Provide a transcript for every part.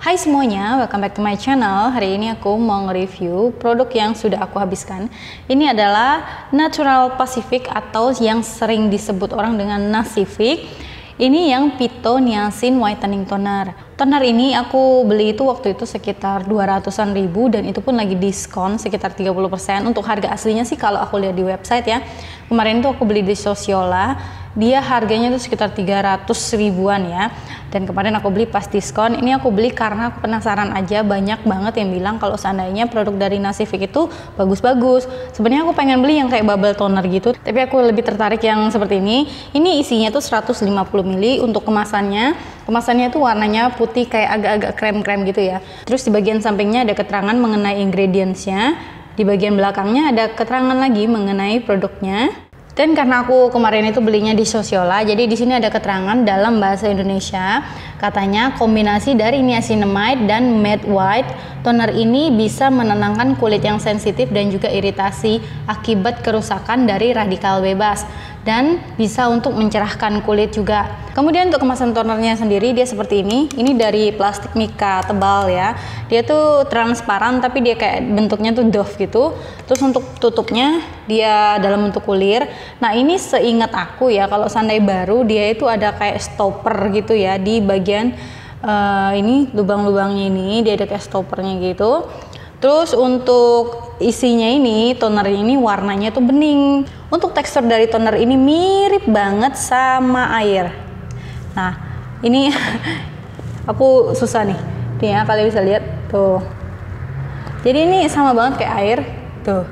Hai semuanya, welcome back to my channel. Hari ini aku mau nge-review produk yang sudah aku habiskan. Ini adalah Natural Pacific atau yang sering disebut orang dengan Nasific. Ini yang Phyto Niacin Whitening Toner. Toner ini aku beli itu waktu itu sekitar 200-an ribu dan itu pun lagi diskon sekitar 30%. Untuk harga aslinya sih kalau aku lihat di website ya. Kemarin itu aku beli di Sosiola. Dia harganya itu sekitar 300 ribuan ya. Dan kemarin aku beli pas diskon. Ini aku beli karena aku penasaran aja, banyak banget yang bilang kalau seandainya produk dari Nasific itu bagus-bagus. Sebenarnya aku pengen beli yang kayak bubble toner gitu, tapi aku lebih tertarik yang seperti ini. Ini isinya tuh 150 ml untuk kemasannya. Kemasannya tuh warnanya putih kayak agak-agak krem-krem gitu ya. Terus di bagian sampingnya ada keterangan mengenai ingredientsnya. Di bagian belakangnya ada keterangan lagi mengenai produknya. Dan karena aku kemarin itu belinya di Sosiola, jadi di sini ada keterangan dalam bahasa Indonesia. Katanya kombinasi dari niacinamide dan matte white, toner ini bisa menenangkan kulit yang sensitif dan juga iritasi akibat kerusakan dari radikal bebas. Dan bisa untuk mencerahkan kulit juga. Kemudian untuk kemasan tonernya sendiri dia seperti ini. Ini dari plastik mika tebal ya. Dia tuh transparan tapi dia kayak bentuknya tuh doff gitu. Terus untuk tutupnya dia dalam bentuk kulir. Nah ini seingat aku ya, kalau seandainya baru dia itu ada kayak stopper gitu ya di bagian ini lubang-lubangnya ini dia ada kayak stoppernya gitu. Terus untuk isinya ini, toner ini warnanya tuh bening. Untuk tekstur dari toner ini mirip banget sama air. Nah, ini aku susah nih. Nih ya, kalian bisa lihat tuh. Jadi ini sama banget kayak air tuh.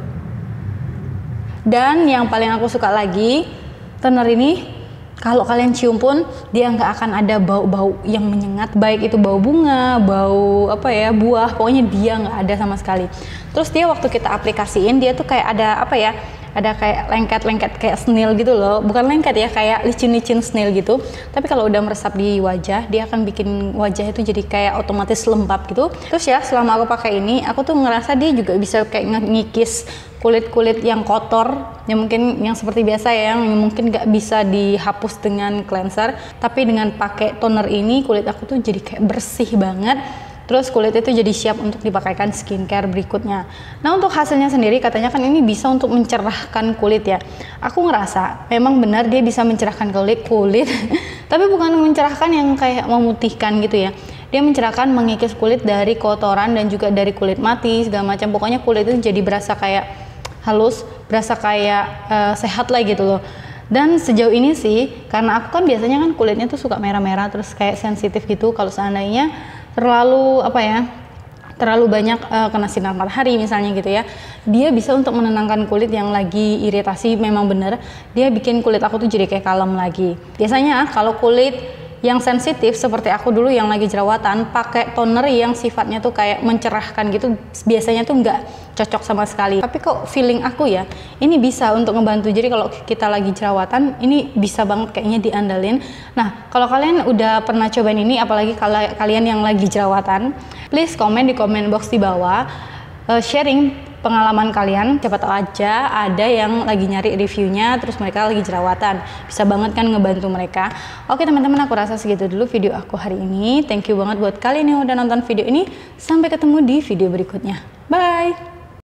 Dan yang paling aku suka lagi, toner ini kalau kalian cium pun dia nggak akan ada bau-bau yang menyengat, baik itu bau bunga, bau apa ya, buah, pokoknya dia nggak ada sama sekali. Terus dia waktu kita aplikasiin dia tuh kayak ada apa ya, ada kayak lengket-lengket kayak snail gitu loh, bukan lengket ya, kayak licin-licin snail gitu. Tapi kalau udah meresap di wajah, dia akan bikin wajah itu jadi kayak otomatis lembab gitu. Terus ya selama aku pakai ini, aku tuh ngerasa dia juga bisa kayak ngikis kulit-kulit yang kotor, yang mungkin yang seperti biasa ya, yang mungkin nggak bisa dihapus dengan cleanser. Tapi dengan pakai toner ini kulit aku tuh jadi kayak bersih banget. Terus kulit itu jadi siap untuk dipakaikan skincare berikutnya. Nah untuk hasilnya sendiri katanya kan ini bisa untuk mencerahkan kulit ya. Aku ngerasa memang benar dia bisa mencerahkan kulit, tapi bukan mencerahkan yang kayak memutihkan gitu ya. Dia mencerahkan, mengikis kulit dari kotoran dan juga dari kulit mati segala macam. Pokoknya kulit itu jadi berasa kayak halus, berasa kayak sehat lah gitu loh. Dan sejauh ini sih, karena aku kan biasanya kan kulitnya tuh suka merah-merah terus kayak sensitif gitu. Kalau seandainya terlalu apa ya, terlalu banyak kena sinar matahari misalnya gitu ya, dia bisa untuk menenangkan kulit yang lagi iritasi. Memang bener dia bikin kulit aku tuh jadi kayak kalem lagi. Biasanya kalau kulit yang sensitif seperti aku dulu yang lagi jerawatan, pakai toner yang sifatnya tuh kayak mencerahkan gitu, biasanya tuh nggak cocok sama sekali. Tapi kok feeling aku ya, ini bisa untuk ngebantu. Jadi kalau kita lagi jerawatan, ini bisa banget kayaknya diandalin. Nah, kalau kalian udah pernah cobain ini, apalagi kalau kalian yang lagi jerawatan, please komen di komen box di bawah, sharing pengalaman kalian, siapa tahu aja ada yang lagi nyari reviewnya terus mereka lagi jerawatan, bisa banget kan ngebantu mereka. Oke teman-teman, aku rasa segitu dulu video aku hari ini. Thank you banget buat kalian yang udah nonton video ini. Sampai ketemu di video berikutnya, bye.